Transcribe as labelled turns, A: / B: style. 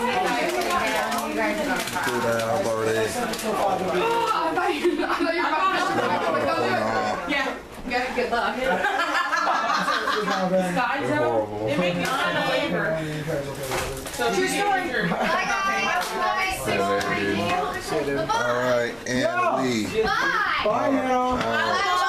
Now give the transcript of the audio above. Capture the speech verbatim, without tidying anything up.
A: Cool down, Birdie.
B: Oh, I thought you, I thought you were about to go. Yeah, good, good luck. Side zone? It made me sign a waiver. So true story.
C: Bye guys.
A: All right, and leave.
C: Bye.
D: Bye now.
C: Bye.